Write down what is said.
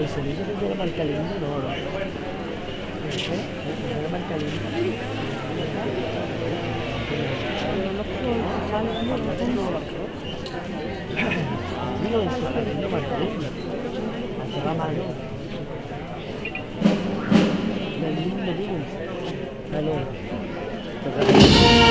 El sonido es de la marca Linda, no, no. ¿Es de la marca Linda? Digo, es la marca Linda. Hacia la mano. La Linda, digo. Dale.